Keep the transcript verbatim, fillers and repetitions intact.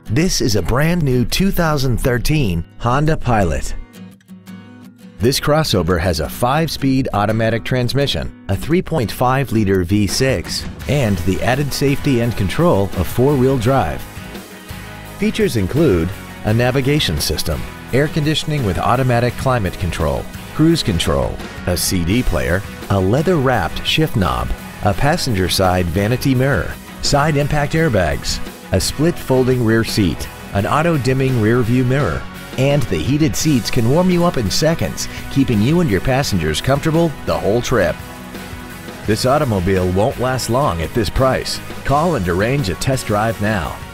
This is a brand new two thousand thirteen Honda Pilot. This crossover has a five-speed automatic transmission, a three point five liter V six, and the added safety and control of four-wheel drive. Features include a navigation system, air conditioning with automatic climate control, cruise control, a C D player, a leather-wrapped shift knob, a passenger side vanity mirror, side impact airbags, a split folding rear seat, an auto-dimming rear view mirror, and the heated seats can warm you up in seconds, keeping you and your passengers comfortable the whole trip. This automobile won't last long at this price. Call and arrange a test drive now.